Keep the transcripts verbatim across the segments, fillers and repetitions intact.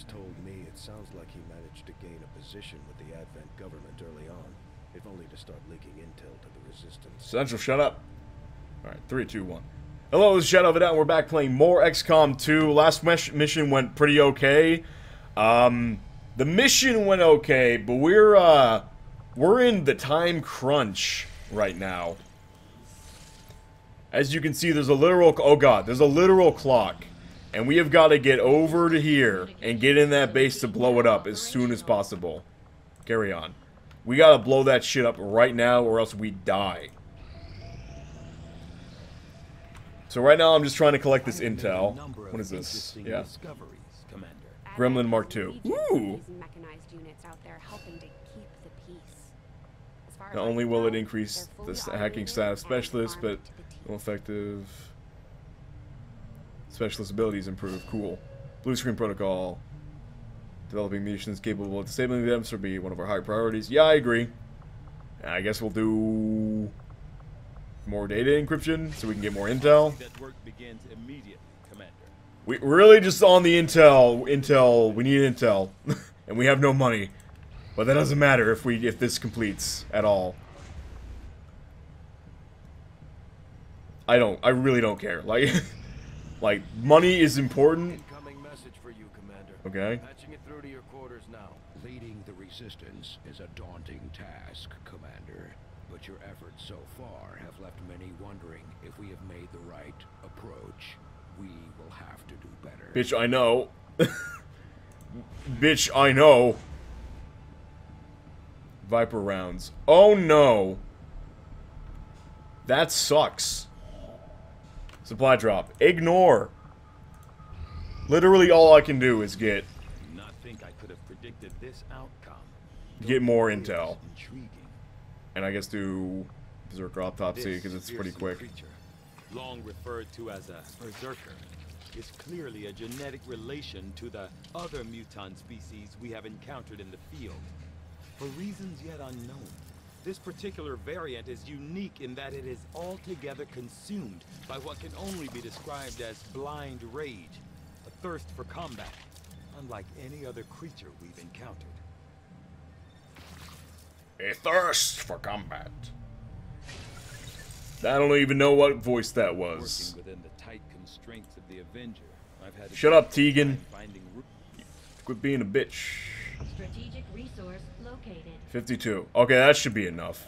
he's told me, it sounds like he managed to gain a position with the Advent government early on, if only to start leaking intel to the Resistance. Central, shut up. Alright, three, two, one. Hello, this is Shadowofadoubt, and we're back playing more X COM two. Last mission went pretty okay. Um, the mission went okay, but we're, uh, we're in the time crunch right now. As you can see, there's a literal, oh god, there's a literal clock. And we have got to get over to here and get in that base to blow it up as soon as possible. Carry on. We gotta blow that shit up right now or else we die. So right now I'm just trying to collect this intel. What is this? Yeah. Gremlin Mark two. Ooh! Not only will it increase the hacking status specialist, but more effective... Specialist abilities improve. Cool. Blue screen protocol. Developing missions capable of disabling them should be one of our high priorities. Yeah, I agree. I guess we'll do more data encryption so we can get more intel. We really just on the intel. Intel. We need intel, and we have no money. But that doesn't matter if we if this completes at all. I don't. I really don't care. Like. Like, money is important. Message for you, Commander. Okay. Patching it through to your quarters now. Leading the Resistance is a daunting task, Commander. But your efforts so far have left many wondering if we have made the right approach. We will have to do better. Bitch, I know. Bitch, I know. Viper rounds. Oh no. That sucks. Supply drop. Ignore. Literally all I can do is get not think I could have predicted this outcome. Get more intel. And I guess do Berserker Autopsy because it's pretty quick. Creature, long referred to as a Berserker, is clearly a genetic relation to the other mutant species we have encountered in the field. For reasons yet unknown, this particular variant is unique in that it is altogether consumed by what can only be described as blind rage, a thirst for combat, unlike any other creature we've encountered. A thirst for combat. I don't even know what voice that was. Working within the tight constraints of the Avenger, I've had Shut up, Tegan. Quit being a bitch. Strategic resource located. fifty-two. Okay, that should be enough.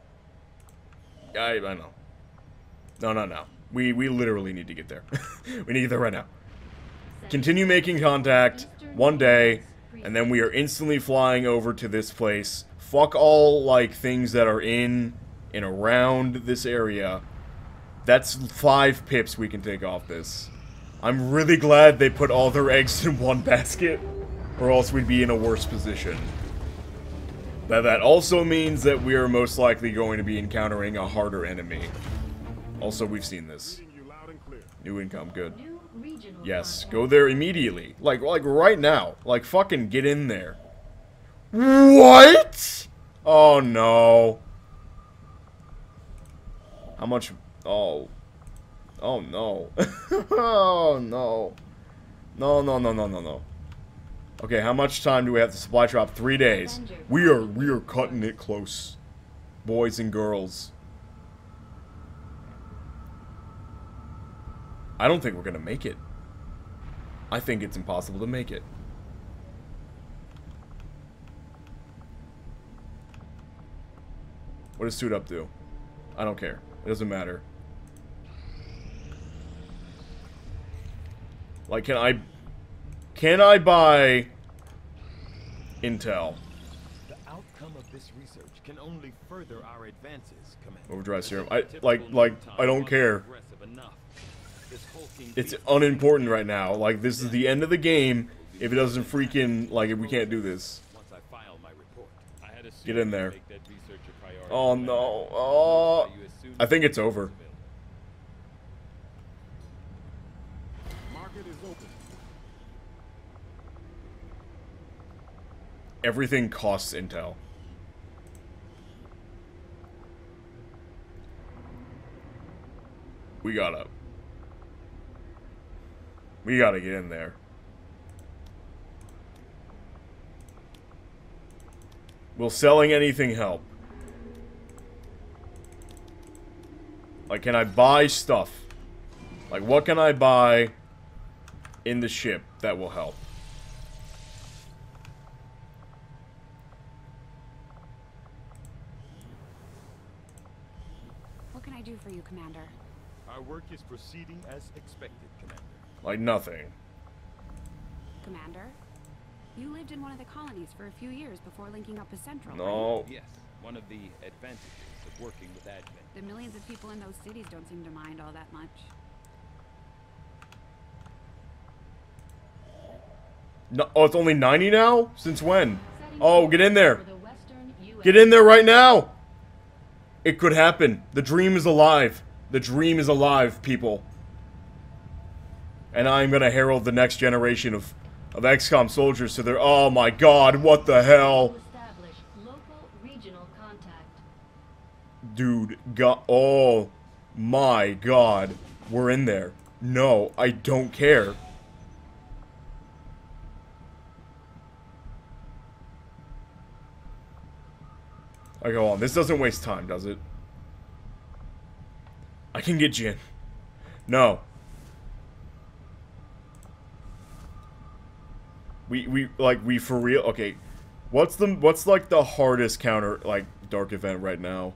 I, I know. No, no, no. We, we literally need to get there. We need to get there right now. Continue making contact one day, and then we are instantly flying over to this place. Fuck all, like, things that are in and around this area. That's five pips we can take off this. I'm really glad they put all their eggs in one basket, or else we'd be in a worse position. But that also means that we are most likely going to be encountering a harder enemy. Also, we've seen this. New income, good. Yes, go there immediately. Like, like right now. Like, fucking get in there. What? Oh, no. How much? Oh. Oh, no. Oh, no. No, no, no, no, no, no. Okay, how much time do we have to supply drop? Three days. We are we are cutting it close, boys and girls. I don't think we're gonna make it. I think it's impossible to make it. What does suit up do? I don't care. It doesn't matter. Like, can I... Can I buy intel? The outcome of this research can only further our advances, Commander. Overdrive serum. I like like I don't care. It's unimportant right now. Like, this is the end of the game if it doesn't freaking like if we can't do this. Get in there. Oh no. Oh. I think it's over. Everything costs intel. We gotta... We gotta get in there. Will selling anything help? Like, can I buy stuff? Like, what can I buy in the ship that will help? What can I do for you, Commander? Our work is proceeding as expected, Commander. Like, nothing. Commander? You lived in one of the colonies for a few years before linking up with Central, No. right? Yes, one of the advantages of working with admin. The millions of people in those cities don't seem to mind all that much. No, oh, it's only ninety now? Since when? Oh, get in there. For the Western U S Get in there right now! It could happen. The dream is alive. The dream is alive, people. And I'm gonna herald the next generation of, of X COM soldiers to their... Oh my god, what the hell? establish local regional contact. Dude, god... Oh my god. We're in there. No, I don't care. I go on. This doesn't waste time, does it? I can get Jin. No. We, we, like, we for real... Okay. What's the, what's, like, the hardest counter, like, dark event right now?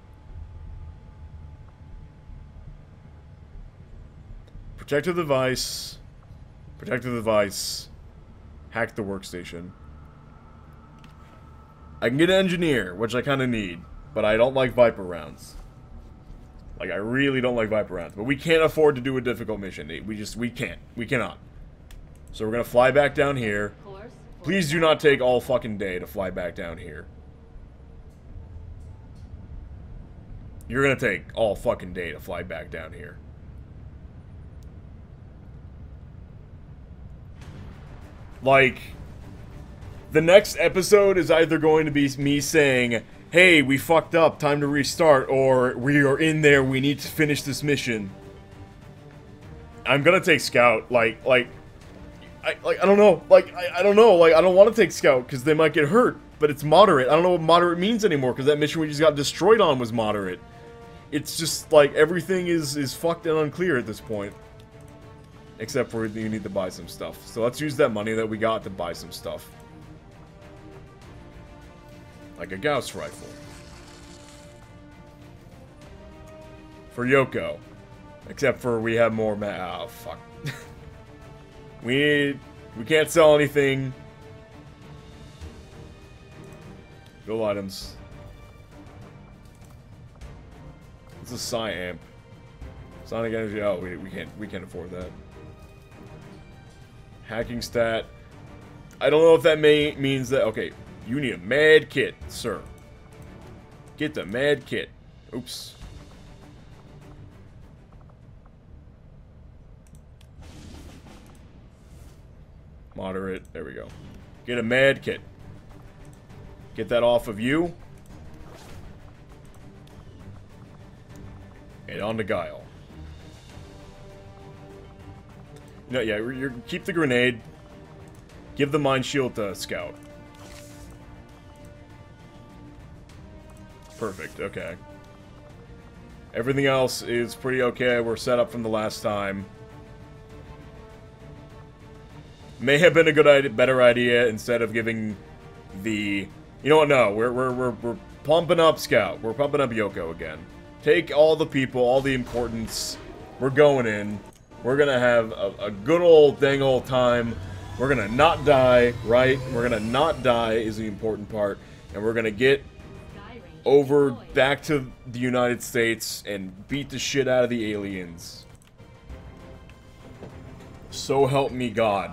Protective device. Protective device. Hack the workstation. I can get an engineer, which I kind of need, but I don't like Viper rounds. Like, I really don't like Viper rounds, but we can't afford to do a difficult mission. We just, we can't. We cannot. So we're gonna fly back down here. Course for Please do not take all fucking day to fly back down here. You're gonna take all fucking day to fly back down here. Like... The next episode is either going to be me saying, hey, we fucked up, time to restart, or we are in there, we need to finish this mission. I'm gonna take Scout, like, like, I, like, I don't know, like, I, I don't know, like, I don't want to take Scout, because they might get hurt, but it's moderate. I don't know what moderate means anymore, because that mission we just got destroyed on was moderate. It's just, like, everything is, is fucked and unclear at this point. Except for you need to buy some stuff. So let's use that money that we got to buy some stuff. Like a Gauss rifle. For Yoko. Except for we have more ma- oh, fuck. we need... We can't sell anything. Build items. It's a Psi amp. Sonic energy, oh, we, we can't, we can't afford that. Hacking stat. I don't know if that may means that, okay. You need a med kit, sir. Get the med kit. Oops. Moderate. There we go. Get a med kit. Get that off of you. And on to Guile. No, yeah, you're, keep the grenade. Give the mine shield to Scout. Perfect, okay. Everything else is pretty okay. We're set up from the last time. May have been a good idea, better idea instead of giving the... You know what, no. We're, we're, we're, we're pumping up Scout. We're pumping up Yoko again. Take all the people, all the importance. We're going in. We're gonna have a, a good old dang old time. We're gonna not die, right? We're gonna not die is the important part. And we're gonna get over back to the United States and beat the shit out of the aliens. So help me God.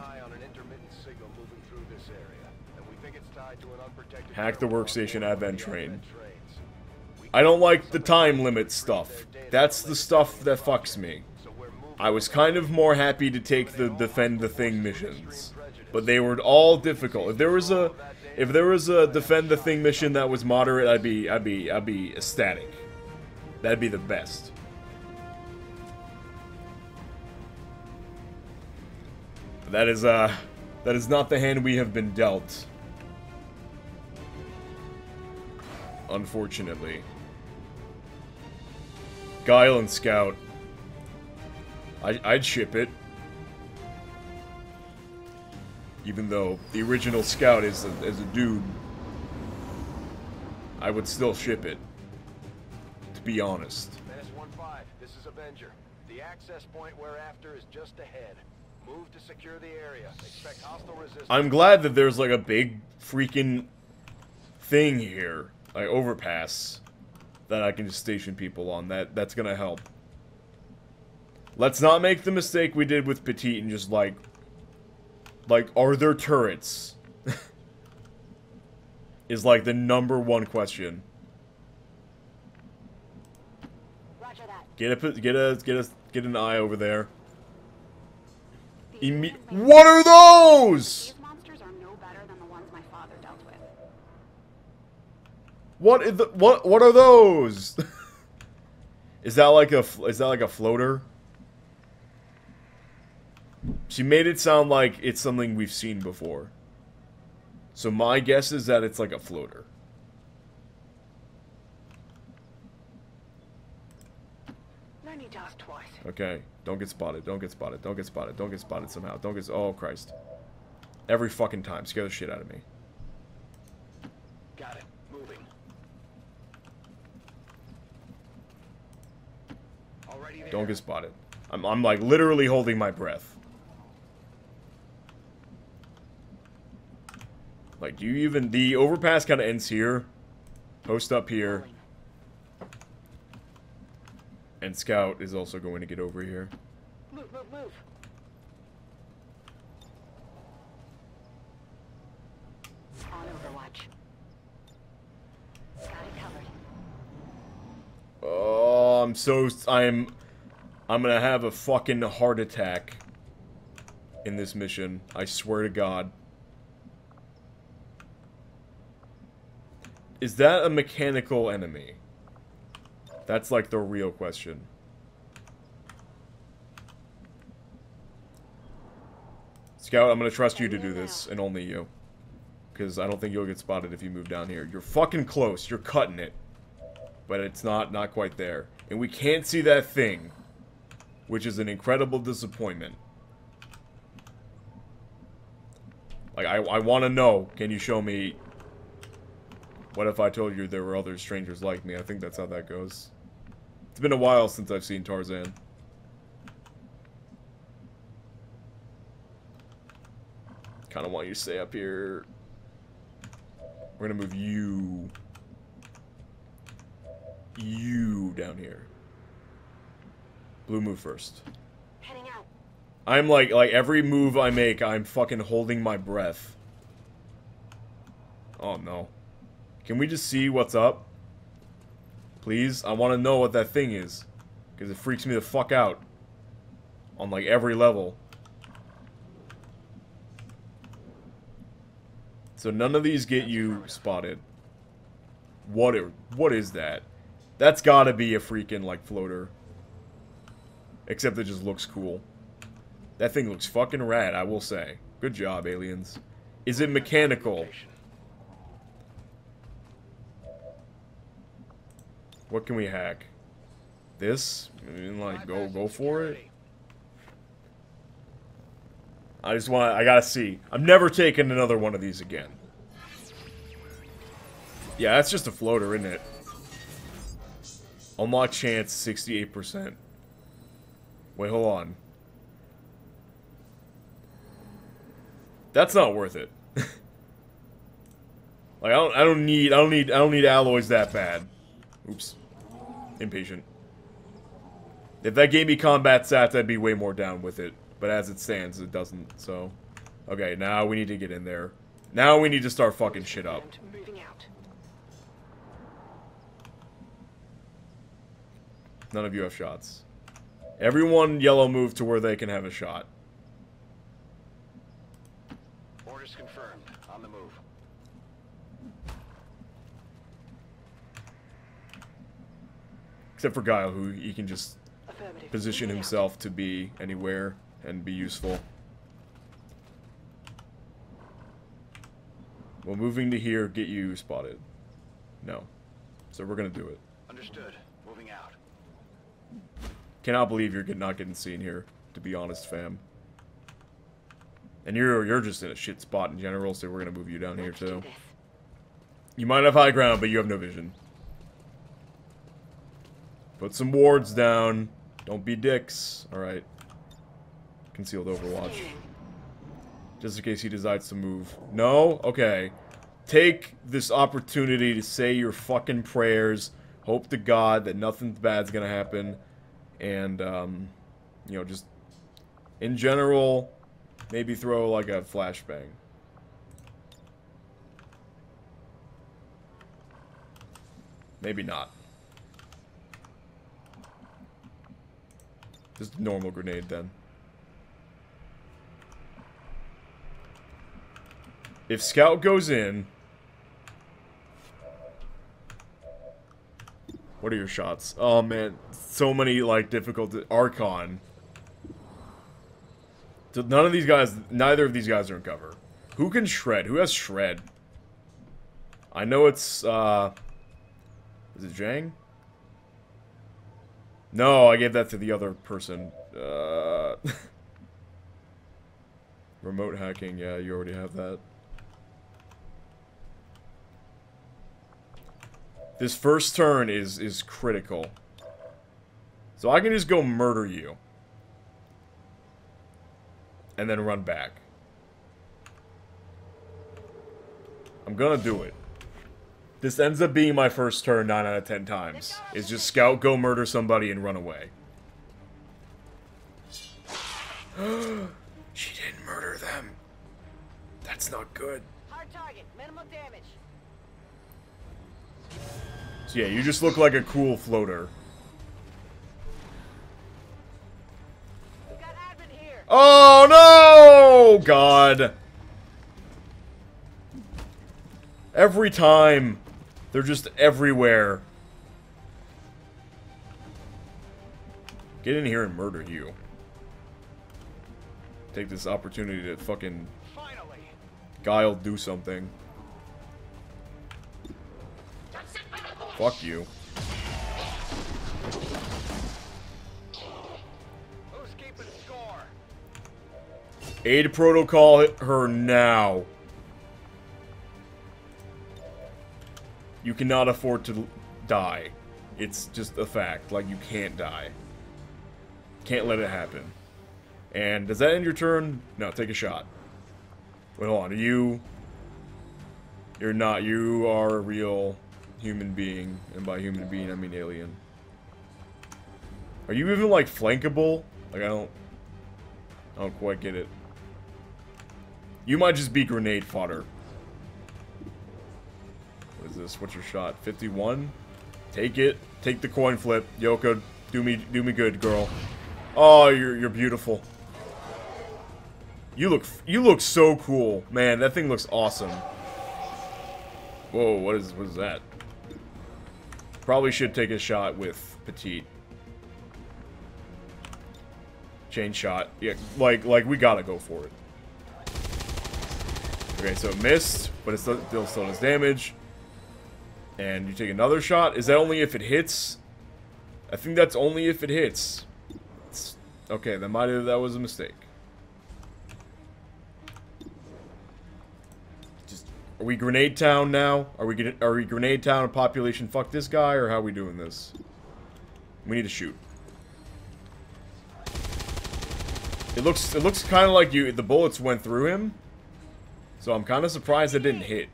Hack the workstation advent train. I don't like the time limit stuff. That's the stuff that fucks me. I was kind of more happy to take the defend the thing missions, but they were all difficult. If there was a If there was a defend the thing mission that was moderate, I'd be, I'd be, I'd be ecstatic. That'd be the best. But that is, uh, that is not the hand we have been dealt. unfortunately. Guile and Scout. I, I'd ship it. Even though the original Scout is a, is a dude. I would still ship it. To be honest. S one five, this is Avenger. The access point we're after is just ahead. Move to secure the area. Expect hostile resistance. I'm glad that there's like a big freaking thing here. Like overpass. That I can just station people on. That That's gonna help. Let's not make the mistake we did with Petite and just like... Like, are there turrets? Is like the number one question. Roger that. Get a get a get a get an eye over there. Imme what are those? These monsters are no better than the ones my father dealt with. What is the what what are those? Is that like a is that like a floater? She made it sound like it's something we've seen before. So my guess is that it's like a floater. No need to ask twice. Okay, don't get spotted, don't get spotted, don't get spotted, don't get spotted somehow, don't get... Oh, Christ. Every fucking time, scare the shit out of me. Got it. Moving. Already there. Don't get spotted. I'm, I'm like literally holding my breath. Like, do you even... The overpass kind of ends here. Post up here. And Scout is also going to get over here. Move, move, move. On Overwatch. Got it covered. Oh, I'm so... I'm... I'm gonna have a fucking heart attack in this mission. I swear to God. Is that a mechanical enemy? That's like the real question. Scout, I'm gonna trust you to do this, and only you. Because I don't think you'll get spotted if you move down here. You're fucking close. You're cutting it. But it's not, not quite there. And we can't see that thing. Which is an incredible disappointment. Like, I, I want to know. Can you show me... What if I told you there were other strangers like me? I think that's how that goes. It's been a while since I've seen Tarzan. Kind of want you to stay up here. We're gonna move you... You down here. Blue move first. Heading out. I'm like, like every move I make, I'm fucking holding my breath. Oh no. Can we just see what's up? Please? I want to know what that thing is. Because it freaks me the fuck out. On like every level. So none of these get you spotted. What, are, what is that? That's gotta be a freaking like floater. Except it just looks cool. That thing looks fucking rad, I will say. Good job, aliens. Is it mechanical? What can we hack? This? I mean, like, go, go for it? I just want I gotta see. I'm never taking another one of these again. Yeah, that's just a floater, isn't it? Unlock chance, sixty-eight percent. Wait, hold on. That's not worth it. Like I don't I don't need I don't need I don't need alloys that bad. Oops. Impatient. If that gave me combat stats, I'd be way more down with it. But as it stands, it doesn't, so. Okay, now we need to get in there. Now we need to start fucking shit up. Moving out. None of you have shots. Everyone yellow move to where they can have a shot. Orders confirmed. On the move. Except for Guile, who he can just Affirmative. position Moving himself to be anywhere and be useful. Well, moving to here, get you spotted. No. So we're gonna do it. Understood. Moving out. Cannot believe you're get- not getting seen here, to be honest, fam. And you're you're just in a shit spot in general, so we're gonna move you down here Let's do too. this. You might have high ground, but you have no vision. Put some wards down. Don't be dicks. Alright. Concealed Overwatch. Just in case he decides to move. No? Okay. Take this opportunity to say your fucking prayers. Hope to God that nothing bad's gonna happen. And, um, you know, just, in general, maybe throw, like, a flashbang. Maybe not. Just a normal grenade, then. If Scout goes in... What are your shots? Oh, man. So many, like, difficult... Archon. So none of these guys... Neither of these guys are in cover. Who can shred? Who has shred? I know it's, uh... Is it Zhang? No, I gave that to the other person. Uh... Remote hacking, yeah, you already have that. This first turn is is critical. So I can just go murder you. And then run back. I'm gonna do it. This ends up being my first turn nine out of ten times. Is just scout, go murder somebody, and run away. She didn't murder them. That's not good. Hard target, minimal damage. So yeah, you just look like a cool floater. We got admin here. Oh no! God. Every time. They're just everywhere. Get in here and murder you. Take this opportunity to fucking... Finally. Guile do something. Fuck you. Who's keeping score? Aid protocol her now. You cannot afford to die. It's just a fact. Like, you can't die. Can't let it happen. And does that end your turn? No, take a shot. Wait, hold on. Are you... You're not. You are a real human being. And by human being, I mean alien. Are you even, like, flankable? Like, I don't... I don't quite get it. You might just be grenade fodder. What is this? What's your shot? fifty-one? Take it. Take the coin flip. Yoko, do me do me good, girl. Oh, you're you're beautiful. You look you look so cool. Man, that thing looks awesome. Whoa, what is what is that? Probably should take a shot with Petite. Chain shot. Yeah, like like we gotta go for it. Okay, so it missed, but it still, still still does damage. And you take another shot. Is that only if it hits? I think that's only if it hits. It's, okay, that might have that was a mistake. Just are we Grenade Town now? Are we gonna, are we Grenade Town and population fuck this guy, or how are we doing this? We need to shoot. It looks it looks kind of like you the bullets went through him. So I'm kind of surprised it didn't hit.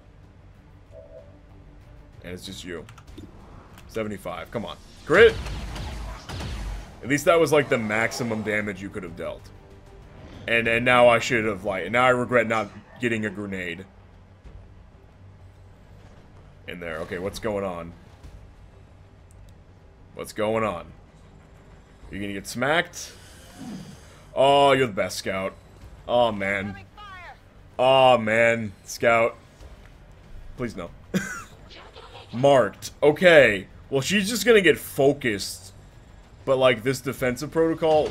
And it's just you. seventy-five. Come on. Crit! At least that was like the maximum damage you could have dealt. And and now I should have like... And now I regret not getting a grenade. In there. Okay, what's going on? What's going on? You're gonna get smacked? Oh, you're the best, Scout. Oh, man. Oh, man. Scout. Please no. Marked. Okay. Well, she's just gonna get focused. But, like, this defensive protocol...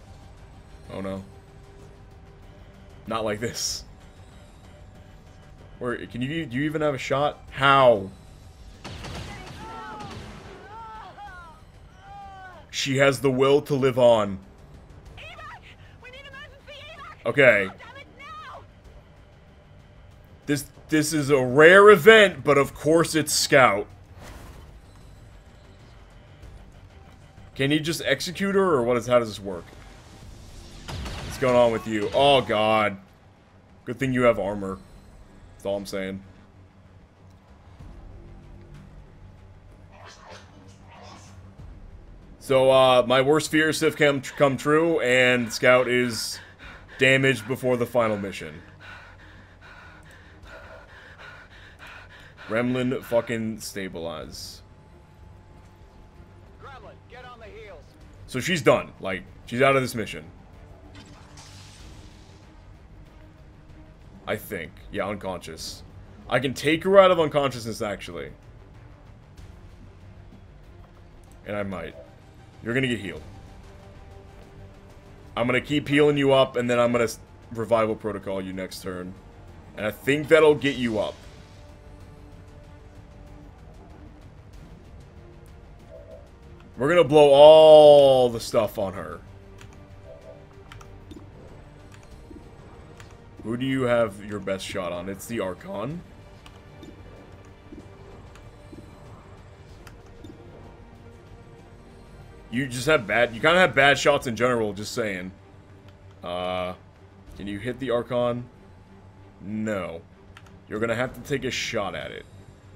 Oh, no. Not like this. Where, can you, do you even have a shot? How? She has the will to live on. Okay. This, this is a rare event, but of course it's Scout. Can you just execute her, or what is, how does this work? What's going on with you? Oh, God. Good thing you have armor. That's all I'm saying. So, uh, my worst fears have come, come true, and Scout is damaged before the final mission. Gremlin fucking stabilize. Gremlin, get on the heels. So she's done. Like, she's out of this mission. I think. Yeah, unconscious. I can take her out of unconsciousness, actually. And I might. You're gonna get healed. I'm gonna keep healing you up, and then I'm gonna revival protocol you next turn. And I think that'll get you up. We're gonna blow all the stuff on her. Who do you have your best shot on? It's the Archon. You just have bad... You kind of have bad shots in general, just saying. Uh, can you hit the Archon? No. You're gonna have to take a shot at it.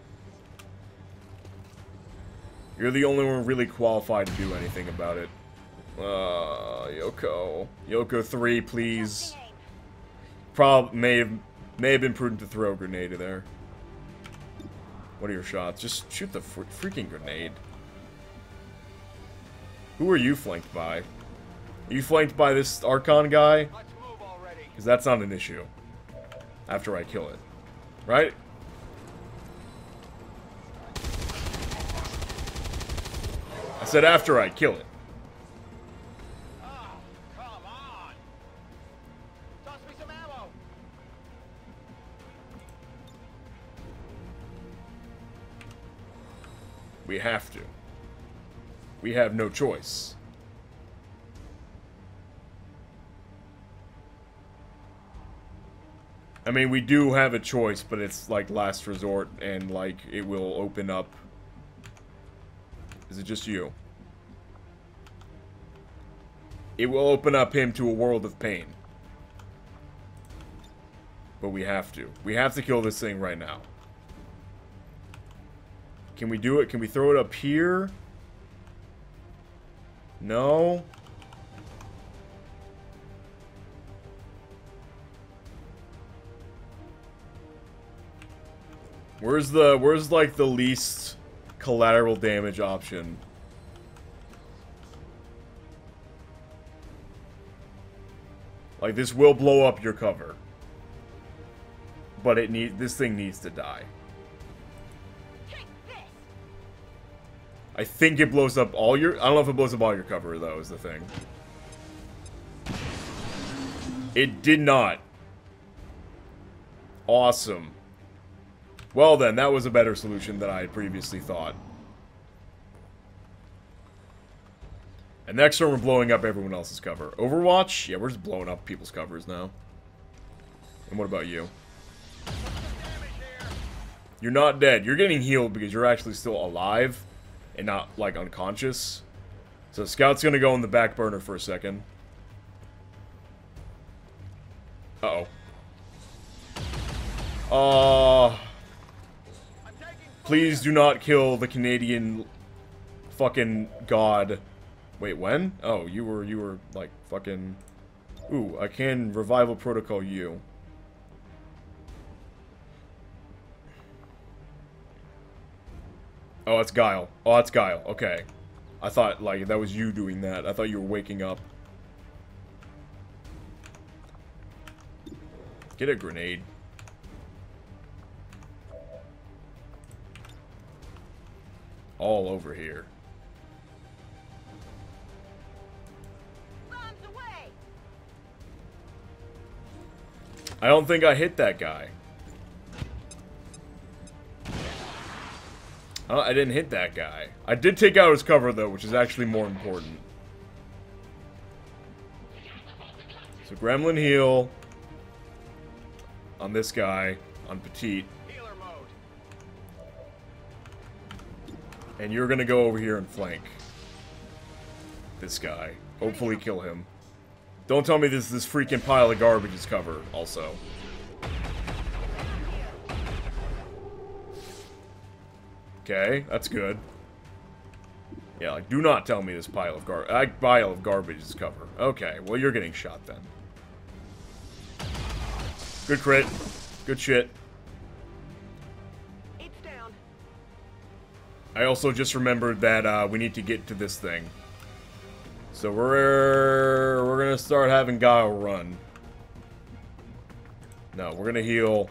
You're the only one really qualified to do anything about it. Uh, Yoko. Yoko three, please. Prob may have, may have been prudent to throw a grenade there. What are your shots? Just shoot the fr freaking grenade. Who are you flanked by? Are you flanked by this Archon guy? Because that's not an issue. After I kill it. Right? I said after I kill it. Oh, come on. Toss me some ammo. We have to. We have no choice. I mean, we do have a choice, but it's like last resort, and like it will open up. Is it just you? It will open up him to a world of pain. But we have to. We have to kill this thing right now. Can we do it? Can we throw it up here? No. Where's the, where's like the least collateral damage option? Like, this will blow up your cover. But it need, this thing needs to die. I think it blows up all your... I don't know if it blows up all your cover, though, is the thing. It did not. Awesome. Well then, that was a better solution than I had previously thought. And next turn, we're blowing up everyone else's cover. Overwatch? Yeah, we're just blowing up people's covers now. And what about you? You're not dead. You're getting healed because you're actually still alive. And not, like, unconscious. So Scout's gonna go in the back burner for a second. Uh-oh. Uh... Please do not kill the Canadian fucking god. Wait, when? Oh, you were, you were, like, fucking... Ooh, I can revival protocol you. Oh, it's Guile. Oh, that's Guile. Okay. I thought, like, that was you doing that. I thought you were waking up. Get a grenade. All over here. Bombs away. I don't think I hit that guy. Oh, I didn't hit that guy. I did take out his cover, though, which is actually more important. So Gremlin heal on this guy, on Petite. Healer mode. And you're gonna go over here and flank this guy. Hopefully kill him. Don't tell me this this freaking pile of garbage is covered, also. Okay, that's good. Yeah, like, do not tell me this pile of gar- uh, pile of garbage is covered. Okay, well, you're getting shot then. Good crit. Good shit. It's down. I also just remembered that uh, we need to get to this thing. So we're we're gonna start having Guile run. No, we're gonna heal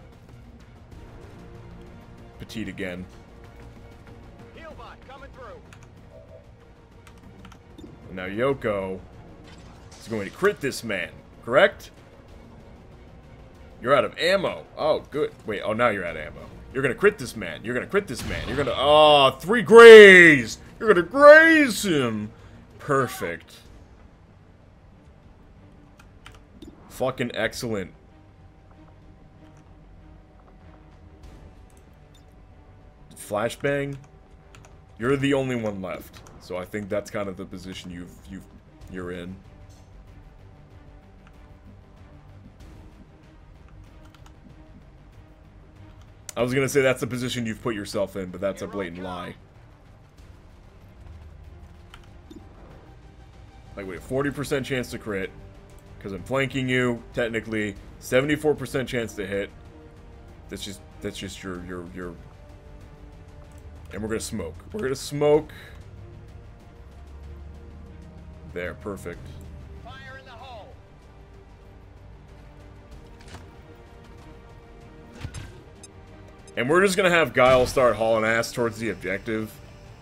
Petite again. Heal bot coming through. And now Yoko is going to crit this man, correct? You're out of ammo. Oh, good. Wait, oh, now you're out of ammo. You're gonna crit this man. You're gonna crit this man. You're gonna... Oh, three graze! You're gonna graze him! Perfect. Fucking excellent. Flashbang? You're the only one left. So I think that's kind of the position you've, you've, you're in. I was gonna say that's the position you've put yourself in, but that's a blatant lie. Like, wait, forty percent chance to crit, because I'm flanking you, technically, seventy-four percent chance to hit. That's just, that's just your, your, your... And we're gonna smoke. We're gonna smoke. There, perfect. Fire in the hole. And we're just gonna have Guile start hauling ass towards the objective.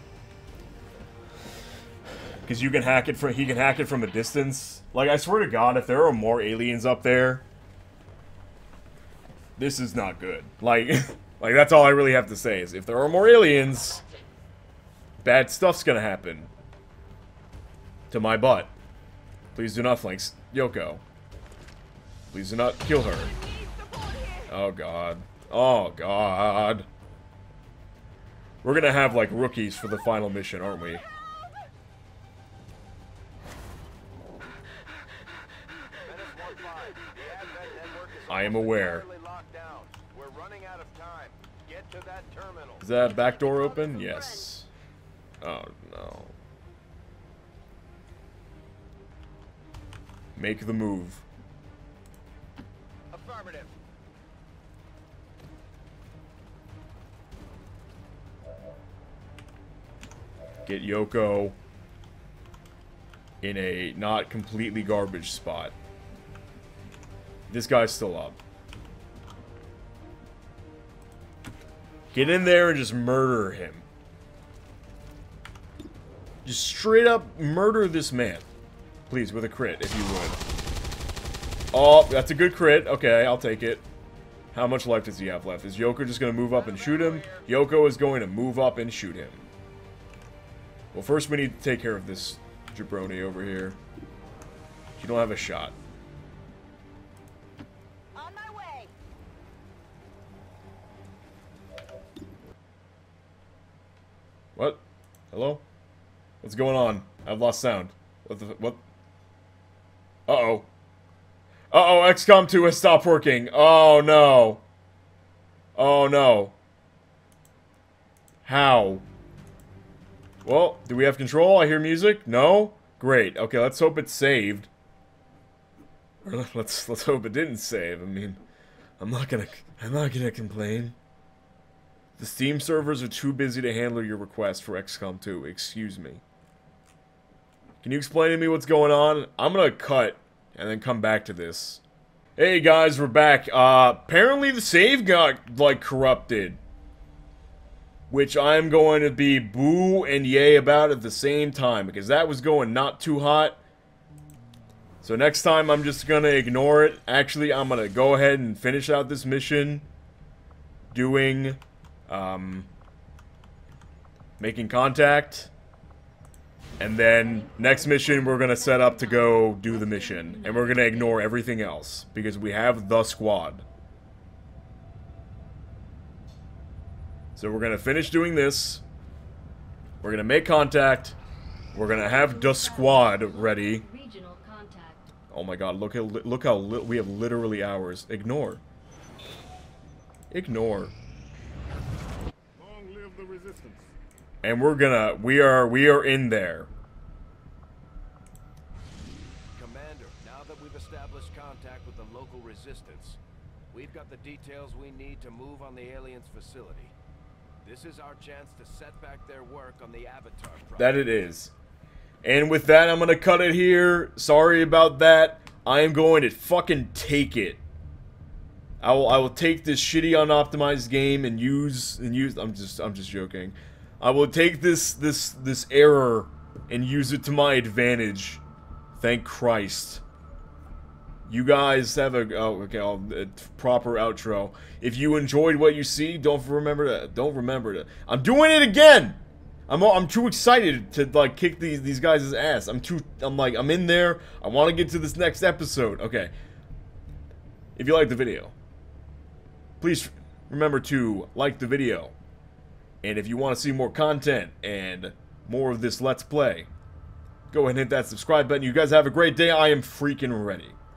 Because you can hack it from, he can hack it from a distance. Like, I swear to God, if there are more aliens up there, this is not good. Like, like that's all I really have to say is if there are more aliens, bad stuff's gonna happen. To my butt. Please do not flank Yoko. Please do not kill her. Oh God. Oh God. We're gonna have like rookies for the final mission, aren't we? I am aware. Is that back door open? Yes. Oh no. Make the move. Affirmative. Get Yoko in a not completely garbage spot. This guy's still up. Get in there and just murder him. Just straight up murder this man. Please, with a crit, if you would. Oh, that's a good crit. Okay, I'll take it. How much life does he have left? Is Yoko just going to move up and shoot him? Yoko is going to move up and shoot him. Well, first we need to take care of this jabroni over here. You don't have a shot. On my way. What? Hello? What's going on? I've lost sound. What the... What? Uh-oh. Uh-oh, X COM two has stopped working. Oh, no. Oh, no. How? Well, do we have control? I hear music? No? Great. Okay, let's hope it's saved. Or let's let's hope it didn't save. I mean, I'm not gonna I'm not gonna complain. The Steam servers are too busy to handle your request for X COM two. Excuse me. Can you explain to me what's going on? I'm gonna cut and then come back to this. Hey guys, we're back. Uh, apparently the save got, like, corrupted. Which I'm going to be boo and yay about at the same time. Because that was going not too hot. So next time I'm just gonna ignore it. Actually, I'm gonna go ahead and finish out this mission. Doing, um... making contact. And then, next mission, we're going to set up to go do the mission. And we're going to ignore everything else. Because we have the squad. So we're going to finish doing this. We're going to make contact. We're going to have the squad ready. Regional contact. Oh my god, look, at, look how li we have literally hours. Ignore. Ignore. Long live the resistance. And we're gonna, we are, we are in there. Commander, now that we've established contact with the local resistance, we've got the details we need to move on the aliens' facility. This is our chance to set back their work on the Avatar project. That it is. And with that, I'm gonna cut it here. Sorry about that. I am going to fucking take it. I will, I will take this shitty unoptimized game and use, and use, I'm just, I'm just joking. I will take this, this, this error and use it to my advantage. Thank Christ. You guys have a, oh, okay, I'll, a proper outro. If you enjoyed what you see, don't remember to, don't remember to, I'm doing it again! I'm, I'm too excited to, like, kick these, these guys' ass. I'm too, I'm like, I'm in there. I want to get to this next episode. Okay. If you like the video, please remember to like the video. And if you want to see more content and more of this Let's Play, go ahead and hit that subscribe button. You guys have a great day. I am freaking ready.